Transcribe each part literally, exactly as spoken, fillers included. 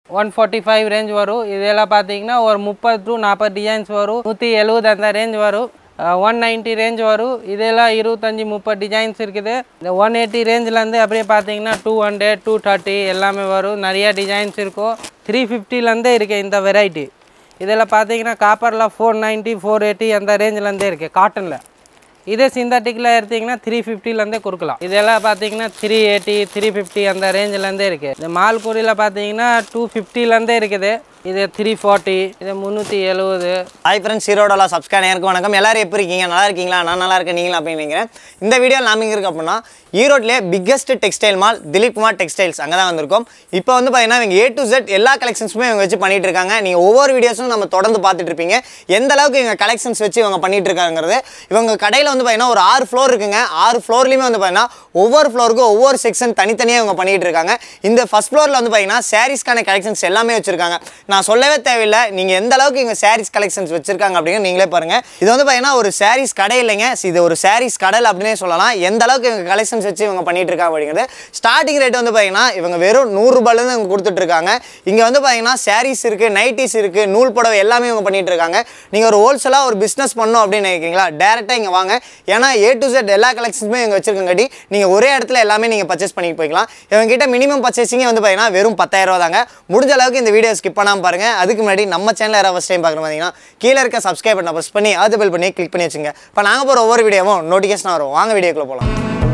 One forty five range வரும். இதெல்லாம் பார்த்தீங்கன்னா ஒரு முப்பது டு நாற்பது டிசைன்ஸ் வரும். நூற்றி எழுபது அந்த ரேஞ்ச் வரும். ஒன் நைன்ட்டி ரேஞ்ச் வரும். இதெல்லாம் இருபத்தஞ்சி முப்பது டிசைன்ஸ் இருக்குது. இந்த ஒன் எயிட்டி ரேஞ்சிலேருந்து அப்படியே பார்த்தீங்கன்னா டூ ஹண்ட்ரட் டூ தேர்ட்டி எல்லாமே வரும். நிறையா டிசைன்ஸ் இருக்கும். த்ரீ ஃபிஃப்டிலேருந்தே இருக்குது இந்த வெரைட்டி. இதில் பார்த்தீங்கன்னா காப்பரில் ஃபோர் நைன்ட்டி ஃபோர் எயிட்டி அந்த ரேஞ்சிலேருந்தே இருக்குது காட்டனில். இதே சிந்தட்டிக்கில் எடுத்திங்கன்னா த்ரீ ஃபிஃப்டிலேருந்தே கொடுக்கலாம். இதெல்லாம் பார்த்தீங்கன்னா த்ரீ எயிட்டி த்ரீ ஃபிஃப்டி அந்த ரேஞ்சிலேருந்தே இருக்குது. இந்த மால்கூரியில் பார்த்தீங்கன்னா டூ ஃபிஃப்டிலேருந்தே இருக்குது. இது த்ரீ ஃபார்ட்டி, இது முந்நூற்றி எழுபது. ஹாய் ஃப்ரெண்ட்ஸ், ஈரோடோல சப்ஸ்கிரைப் நேருக்கு வணக்கம். எல்லாரும் எப்படி இருக்கீங்க? நல்லா இருக்கீங்களா? நான் நல்லா இருக்கேன். நீங்களும் அப்படின்னு நினைக்கிறேன். இந்த வீடியோ நாம இங்கே இருக்கு அப்படின்னா ஈரோட்லேயே biggest textile mall Dilip Kumar textiles அங்கே தான் வந்திருக்கோம். இப்போ வந்து பார்த்தீங்கன்னா இவங்க ஏ டு ஜெட் எல்லா கலெக்ஷன்ஸுமே இவங்க வச்சு பண்ணிட்டு இருக்காங்க. நீங்கள் ஒவ்வொரு வீடியோஸும் நம்ம தொடர்ந்து பார்த்துட்டு இருப்பீங்க எந்த அளவுக்கு இவங்க கலெக்ஷன்ஸ் வச்சு இவங்க பண்ணிட்டு இருக்காங்கிறது. இவங்க கடையில் வந்து பார்த்தீங்கன்னா ஒரு ஆறு ஃப்ளோர் இருக்குங்க. ஆறு ஃப்ளோர்லையுமே வந்து பார்த்தீங்கன்னா ஒவ்வொரு ஃப்ளோருக்கும் ஒவ்வொரு செக்ஷன் தனித்தனியாக இவங்க பண்ணிட்டு இருக்காங்க. இந்த ஃபர்ஸ்ட் ஃப்ளோரில் வந்து பார்த்தீங்கன்னா சாரீஸ்க்கான கலெக்ஷன்ஸ் எல்லாமே வச்சிருக்காங்க. நான் சொல்லவே தேவையில்லை, நீங்கள் எந்த அளவுக்கு இங்கே சாரீஸ் கலெக்ஷன்ஸ் வச்சிருக்காங்க அப்படின்னு நீங்களே பாருங்க. இது வந்து பார்த்தீங்கன்னா ஒரு சாரீஸ் கடை இல்லைங்க, இது ஒரு சாரீஸ் கடல் அப்படின்னே சொல்லலாம். எந்த அளவுக்கு இவங்க கலெக்ஷன்ஸ் வச்சு இவங்க பண்ணிட்டு இருக்காங்க அப்படிங்கிறது. ஸ்டார்டிங் ரேட் வந்து பார்த்தீங்கன்னா இவங்க வெறும் நூறு ரூபாயிலேருந்து இவங்க கொடுத்துட்டு இருக்காங்க. இங்கே வந்து பார்த்தீங்கன்னா சாரீஸ் இருக்குது, நைட்டிஸ் இருக்குது, நூல் புடவை எல்லாமே இவங்க பண்ணிட்டு இருக்காங்க. நீங்கள் ஒரு ஹோல்சேலாக ஒரு பிஸ்னஸ் பண்ணணும் அப்படின்னு நினைக்கிறீங்களா, டேரெக்டாக இங்கே வாங்க. ஏன்னா ஏ டு ஜெட் எல்லா கலெக்ஷன்ஸுமே இவங்க வச்சிருக்காங்காட்டி நீங்கள் ஒரே இடத்துல எல்லாமே நீங்கள் பர்ச்சேஸ் பண்ணிட்டு போய்க்கலாம். இவங்க கிட்ட மினிமம் பர்ச்சேசிங்கே வந்து பார்த்தீங்கன்னா வெறும் பத்தாயிரம் ரூபா தாங்க. முடிஞ்ச அளவுக்கு இந்த வீடியோ ஸ்கிப் பண்ணாமல் பாருங்க. அதுக்கு முன்னாடி நம்ம சேனல் யாராவது ஃபர்ஸ்ட் டைம் பார்க்குற மாதிரிங்கன்னா கீழே இருக்க சப்ஸ்கிரைப் பண்ண ப்ரெஸ் பண்ணி அது பெல் பண்ணி கிளிக் பண்ணி வச்சுங்க. இப்போ நாங்கள் போகிற ஒவ்வொரு வீடியோவும் நோட்டிஃபிகேஷன் வரும். வாங்க வீடியோக்குள்ள போகலாம்.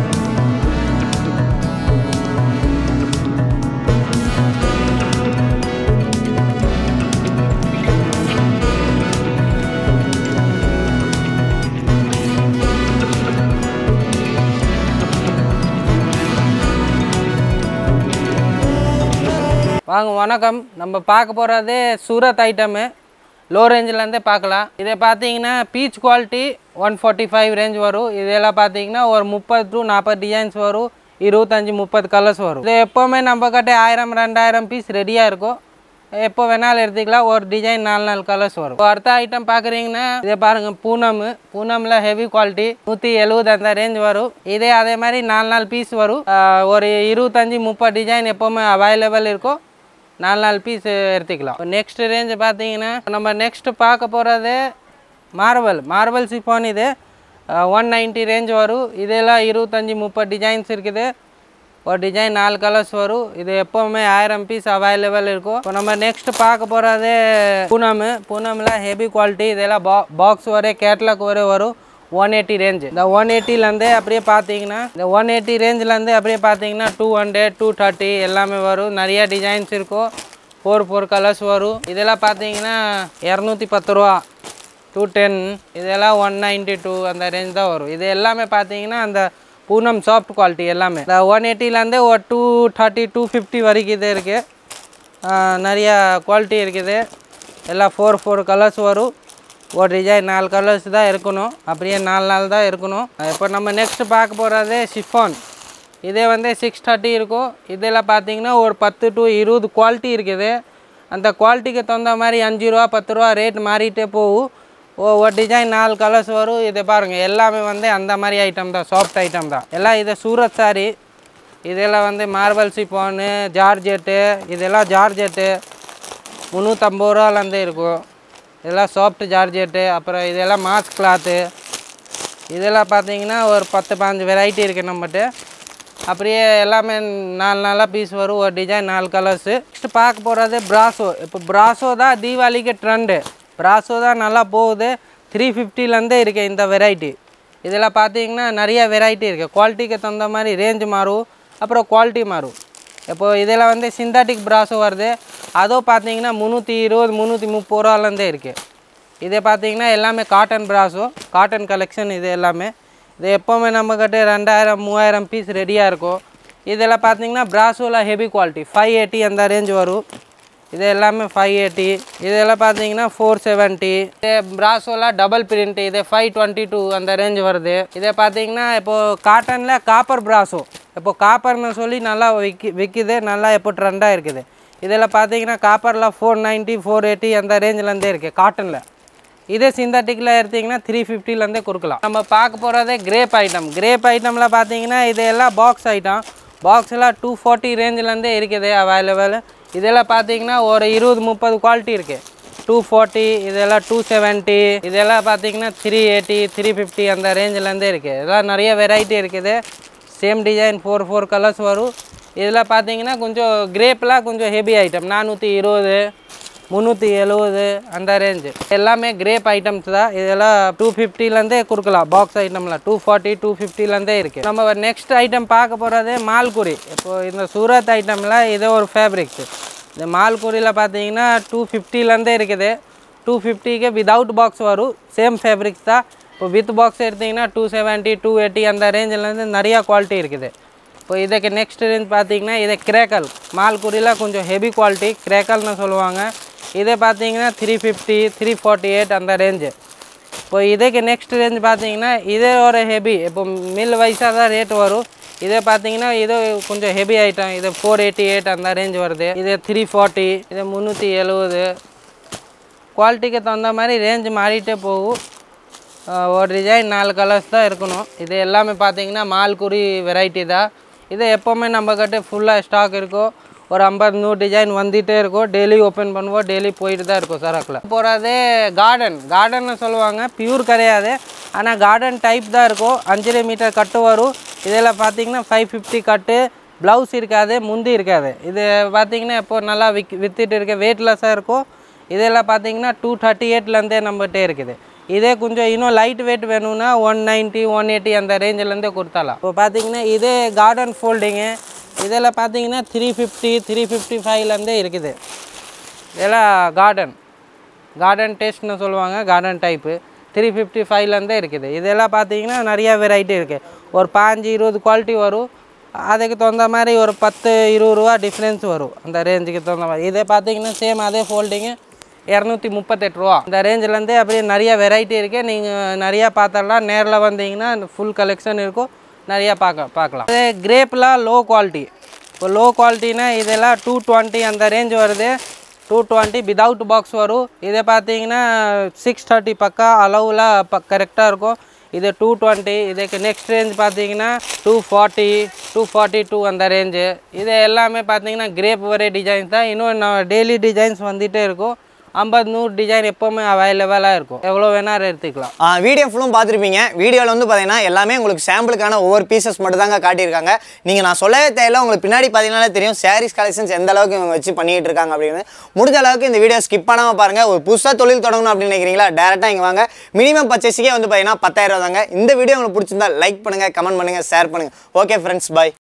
வாங்க, வணக்கம். நம்ம பார்க்க போகிறது சூரத் ஐட்டமு. லோ ரேஞ்சிலேருந்தே பார்க்கலாம். இதை பார்த்தீங்கன்னா peach quality one forty five range வரும். இதெல்லாம் பார்த்தீங்கன்னா ஒரு முப்பது டு நாற்பது டிசைன்ஸ் வரும். இருபத்தஞ்சி முப்பது கலர்ஸ் வரும். இது எப்போவுமே நம்ம கிட்ட ஆயிரம் ரெண்டாயிரம் பீஸ் ரெடியாக இருக்கும். எப்போ வேணாலும் எடுத்துக்கலாம். ஒரு டிசைன் நாலு நாலு கலர்ஸ் வரும். அடுத்த ஐட்டம் பார்க்குறீங்கன்னா இதை பாருங்கள், பூனம். பூனமில் ஹெவி குவாலிட்டி நூற்றி எழுபது அந்த ரேஞ்ச் வரும். இதே அதே மாதிரி நாலு நாலு பீஸ் வரும். ஒரு இருபத்தஞ்சி முப்பது டிசைன் எப்போவுமே அவைலபிள் இருக்கும். நாலு நாலு பீஸ் எடுத்துக்கலாம். நெக்ஸ்ட் ரேஞ்ச் பார்த்தீங்கன்னா நம்ம நெக்ஸ்ட் பார்க்க போகிறது மார்பல் மார்பல் சிஃபான். இது ஒன் நைன்ட்டி ரேஞ்ச் வரும். இதெல்லாம் இருபத்தஞ்சி முப்பது டிசைன்ஸ் இருக்குது. ஒரு டிசைன் நாலு கலர்ஸ் வரும். இது எப்போவுமே ஆயிரம் பீஸ் அவைலபிள் இருக்கும். இப்போ நம்ம நெக்ஸ்ட் பார்க்க போகிறது பூனம். பூனமில் heavy quality. இதெல்லாம் பா பாக்ஸ் வர கேட்லாக் வர வரும். One eighty range. இந்த ஒன் எயிட்டிலேருந்தே அப்படியே பார்த்தீங்கன்னா இந்த ஒன் எயிட்டி ரேஞ்சிலேருந்து அப்படியே பார்த்தீங்கன்னா டூ ஹண்ட்ரட் டூ தேர்ட்டி எல்லாமே வரும். நிறையா டிசைன்ஸ் இருக்கும். ஃபோர் ஃபோர் கலர்ஸ் வரும். இதெல்லாம் பார்த்தீங்கன்னா இரநூத்தி பத்து ரூபா டூ டென். இதெல்லாம் ஒன் நைன்ட்டி டூ அந்த ரேஞ்ச் தான் வரும். இது எல்லாமே பார்த்தீங்கன்னா அந்த பூனம் சாஃப்ட் குவாலிட்டி எல்லாமே. இந்த ஒன் எயிட்டிலேருந்தே ஒரு டூ தேர்ட்டி டூ ஃபிஃப்டி வரைக்கும் இது இருக்குது. நிறையா குவாலிட்டி இருக்குது. எல்லாம் ஃபோர் ஃபோர் கலர்ஸ் வரும். ஒரு டிசைன் நாலு கலர்ஸ் தான் இருக்கணும். அப்படியே நாலு நாள் தான் இருக்கணும். இப்போ நம்ம நெக்ஸ்ட் பார்க்க போகிறது ஷிஃபான். இதே வந்து சிக்ஸ் தேர்ட்டி இருக்கும். இதெல்லாம் பார்த்தீங்கன்னா ஒரு பத்து டு இருபது குவாலிட்டி இருக்குது. அந்த குவாலிட்டிக்கு தகுந்த மாதிரி அஞ்சு ரூபா பத்து ரூபா ரேட் மாறிட்டே போகும். ஓ ஒரு டிசைன் நாலு கலர்ஸ் வரும். இதை பாருங்கள், எல்லாமே வந்து அந்த மாதிரி ஐட்டம் தான், சாஃப்ட் ஐட்டம் தான் எல்லாம். இது சூரத் சாரி. இதெல்லாம் வந்து மார்பல் ஷிஃபானு, ஜார்ஜெட்டு. இதெல்லாம் ஜார்ஜெட்டு முந்நூற்றம்பது ரூபாலேருந்தே இருக்கும். இதெல்லாம் சாஃப்ட் ஜார்ஜெட்டு. அப்புறம் இதெல்லாம் மாஸ்க் கிளாத்து. இதெல்லாம் பார்த்தீங்கன்னா ஒரு பத்து பதினஞ்சு வெரைட்டி இருக்குது நம்மகிட்ட. அப்படியே எல்லாமே நாலு நாளாக பீஸ் வரும். ஒரு டிசைன் நாலு கலர்ஸு. நெக்ஸ்ட் பார்க்க போகிறது ப்ராசோ. இப்போ ப்ராசோ தான் தீபாவளிக்கு ட்ரெண்டு. ப்ராசோ தான் நல்லா போகுது. த்ரீ ஃபிஃப்டிலேருந்தே இருக்குது இந்த வெரைட்டி. இதெல்லாம் பார்த்தீங்கன்னா நிறைய வெரைட்டி இருக்குது. குவாலிட்டிக்கு தகுந்த மாதிரி ரேஞ்சு மாறும், அப்புறம் குவாலிட்டி மாறும். இப்போது இதில் வந்து சிந்தட்டிக் ப்ராஸோ வருது. அதுவும் பார்த்தீங்கன்னா முந்நூற்றி இருபது முந்நூற்றி முப்பது ரூபாலேருந்தே இருக்குது. இதே பார்த்தீங்கன்னா எல்லாமே காட்டன் ப்ராஸோ, காட்டன் கலெக்ஷன். இது எல்லாமே இது எப்போவுமே நம்மக்கிட்ட ரெண்டாயிரம் மூவாயிரம் பீஸ் ரெடியாக இருக்கும். இதெல்லாம் பார்த்தீங்கன்னா ப்ராஸோவில் ஹெவி குவாலிட்டி ஃபைவ் எயிட்டி அந்த ரேஞ்ச் வரும். இது எல்லாமே ஃபைவ் எயிட்டி. இதெல்லாம் பார்த்தீங்கன்னா ஃபோர் செவன்ட்டி. இதே ப்ராஸோவில் டபுள் பிரிண்ட். இது ஃபைவ் டுவெண்ட்டி டூ அந்த ரேஞ்ச் வருது. இதே பார்த்தீங்கன்னா இப்போது காட்டனில் காப்பர் ப்ராஸோ. இப்போது காப்பர்னு சொல்லி நல்லா விற்கி விற்கிது நல்லா இப்போ ட்ரெண்டாக இருக்குது. இதில் பார்த்தீங்கன்னா காப்பரில் ஃபோர் நைன்ட்டி ஃபோர் எயிட்டி அந்த ரேஞ்சிலேருந்தே இருக்குது காட்டனில். இதே சிந்தட்டிக்கில் எடுத்திங்கன்னா த்ரீ ஃபிஃப்டிலேருந்தே கொடுக்கலாம். நம்ம பார்க்க போகிறதே கிரேப் ஐட்டம். கிரேப் ஐட்டமில் பார்த்தீங்கன்னா இது எல்லாம் பாக்ஸ் ஐட்டம். பாக்ஸில் டூ ஃபார்ட்டி ரேஞ்சிலேருந்தே இருக்குது அவைலபிள். இதெல்லாம் பார்த்தீங்கன்னா ஒரு இருபது முப்பது குவாலிட்டி இருக்குது. டூ ஃபார்ட்டி இதெல்லாம் டூ செவன்ட்டி இதெல்லாம் பார்த்தீங்கன்னா த்ரீ எயிட்டி த்ரீ ஃபிஃப்டி அந்த ரேஞ்சிலேருந்தே இருக்குது. இதெல்லாம் நிறைய வெரைட்டி இருக்குது. Same design four four colours வரும். இதில் பார்த்தீங்கன்னா கொஞ்சம் கிரேப்லாம் கொஞ்சம் ஹெவி ஐட்டம் நானூற்றி இருபது முந்நூற்றி எழுபது அந்த ரேஞ்சு எல்லாமே கிரேப் ஐட்டம்ஸ் தான். இதெல்லாம் டூ ஃபிஃப்டிலேருந்தே கொடுக்கலாம். பாக்ஸ் ஐட்டம்லாம் டூ ஃபார்ட்டி டூ ஃபிஃப்டிலேருந்தே இருக்குது. நம்ம நெக்ஸ்ட் ஐட்டம் பார்க்க போகிறது மால்குரி. இப்போது இந்த சூரத் ஐட்டமில் இது ஒரு ஃபேப்ரிக்ஸு. இந்த மால்குரியில் பார்த்தீங்கன்னா டூ ஃபிஃப்டிலேருந்தே இருக்குது. டூ ஃபிஃப்டிக்கு விதவுட் பாக்ஸ் வரும். சேம் ஃபேப்ரிக்ஸ் தான். இப்போ வித் பாக்ஸ் எடுத்திங்கன்னா டூ செவன்ட்டி டூ எயிட்டி அந்த ரேஞ்சிலேருந்து நிறையா குவாலிட்டி இருக்குது. இப்போ இதுக்கு நெக்ஸ்ட் ரேஞ்ச் பார்த்தீங்கன்னா இது கிரேக்கல். மால்குரியில் கொஞ்சம் ஹெவி குவாலிட்டி கிரேக்கல்னு சொல்லுவாங்க. இதே பார்த்தீங்கன்னா three fifty three forty eight அந்த ரேஞ்சு. இப்போ இதுக்கு நெக்ஸ்ட் ரேஞ்ச் பார்த்தீங்கன்னா இதே ஒரு ஹெவி. இப்போ மில் வைஸாக தான் ரேட் வரும். இதே பார்த்தீங்கன்னா இது கொஞ்சம் ஹெவி ஐட்டம். இது ஃபோர் எயிட்டி எயிட் அந்த ரேஞ்ச் வருது. இது த்ரீ ஃபார்ட்டி இது முந்நூற்றி எழுபது குவாலிட்டிக்கு தகுந்த மாதிரி ரேஞ்சு மாறிட்டே போகும். ஒரு டிசைன் நாலு கலர்ஸ் தான் இருக்கணும். இது எல்லாமே பார்த்தீங்கன்னா மால்குரி வெரைட்டி தான். இது எப்போவுமே நம்மக்கிட்ட ஃபுல்லாக ஸ்டாக் இருக்கும். ஒரு ஐம்பது நூறு டிசைன் வந்துகிட்டே இருக்கும். டெய்லி ஓப்பன் பண்ணுவோம். டெய்லி போயிட்டு தான் இருக்கும் சரக்கில். போகிறதே கார்டன் கார்டன்னு சொல்லுவாங்க. பியூர் கிடையாது. ஆனால் கார்டன் டைப் தான் இருக்கும். அஞ்சரை மீட்டர் கட்டு வரும். இதில் பார்த்தீங்கன்னா ஃபைவ் ஃபிஃப்டி கட்டு. ப்ளவுஸ் இருக்காது முந்தி இருக்காது. இது பார்த்தீங்கன்னா இப்போ நல்லா விக் விற்றுட்டு இருக்க வெயிட்லெஸ்ஸாக இருக்கும். இதெல்லாம் பார்த்தீங்கன்னா டூ தேர்ட்டி எயிட்லேருந்தே நம்மகிட்டே இருக்குது. இதே கொஞ்சம் இன்னும் லைட் வெயிட் வேணும்னா ஒன் நைன்ட்டி ஒன் எயிட்டி அந்த ரேஞ்சிலேருந்தே கொடுத்தாலாம். இப்போ பார்த்தீங்கன்னா இதே கார்டன் ஃபோல்டிங்கு. இதில் பார்த்தீங்கன்னா த்ரீ ஃபிஃப்டி த்ரீ ஃபிஃப்டி ஃபைவ்லேருந்தே இருக்குது. இதெல்லாம் கார்டன் கார்டன் டேஸ்ட்னு சொல்லுவாங்க. கார்டன் டைப்பு த்ரீ ஃபிஃப்டி ஃபைவ்லேருந்தே இருக்குது. இதெல்லாம் பார்த்தீங்கன்னா நிறையா வெரைட்டி இருக்குது. ஒரு பாஞ்சு இருபது குவாலிட்டி வரும். அதுக்கு தகுந்த மாதிரி ஒரு பத்து இருபது ரூபா டிஃப்ரென்ஸ் வரும் அந்த ரேஞ்சுக்கு தகுந்த மாதிரி. இதே பார்த்தீங்கன்னா சேம் அதே ஃபோல்டிங்கு இரநூத்தி முப்பத்தெட்டு ரூபா இந்த ரேஞ்சிலேருந்தே அப்படியே நிறையா வெரைட்டி இருக்குது. நீங்கள் நிறையா பார்த்தலாம். நேரில் வந்தீங்கன்னா ஃபுல் கலெக்ஷன் இருக்கும். நிறையா பார்க்க பார்க்கலாம். அதே கிரேப்லாம் லோ குவாலிட்டி. இப்போ லோ குவாலிட்டினா இதெல்லாம் டூ டுவெண்ட்டி அந்த ரேஞ்ச் வருது. டூ டுவெண்ட்டி விதவுட் பாக்ஸ் வரும். இதை பார்த்தீங்கன்னா சிக்ஸ் தேர்ட்டி பக்கா அளவில் ப கரெக்டாக இருக்கும். இது டூ டுவெண்ட்டி. இதுக்கு நெக்ஸ்ட் ரேஞ்ச் பார்த்தீங்கன்னா two forty two forty two அந்த ரேஞ்சு. இது எல்லாமே பார்த்தீங்கன்னா கிரேப் வரை டிசைன்ஸ் தான். இன்னும் டெய்லி டிசைன்ஸ் வந்துகிட்டே இருக்கும். ஐம்பது நூறு டிசைன் எப்போவுமே அவைலபிளாக இருக்கும். எவ்வளோ வேணாலும் எடுத்துக்கலாம். வீடியோ ஃபுல்லும் பார்த்துருப்பீங்க. வீடியோவில் வந்து பார்த்தீங்கன்னா எல்லாமே உங்களுக்கு சாம்பிளுக்கான ஒவ்வொரு பீசஸ் மட்டும் தாங்க காட்டியிருக்காங்க. நீங்கள் நான் சொல்லவே தேவையில்ல. உங்களுக்கு பின்னாடி பார்த்தீங்கன்னா தெரியும் சாரீஸ் கலெக்ஷன்ஸ் எந்த அளவுக்கு இவங்க வச்சு பண்ணிகிட்டு இருக்காங்க அப்படின்னு. முடிஞ்ச அளவுக்கு இந்த வீடியோ ஸ்கிப் பண்ணாமல் பாருங்கள். ஒரு புதுசாக தொழில் தொடங்கணும் அப்படின்னு நினைக்கிறீங்களா, டேரெக்டாக இங்கே வாங்க. மினிமம் பர்ச்சேஸுக்கே வந்து பார்த்தீங்கன்னா பத்தாயிரம் தாங்க. இந்த வீடியோ உங்களுக்கு பிடிச்சிருந்தா லைக் பண்ணுங்கள், கமெண்ட் பண்ணுங்கள், ஷேர் பண்ணுங்கள். ஓகே ஃப்ரெண்ட்ஸ், பாய்.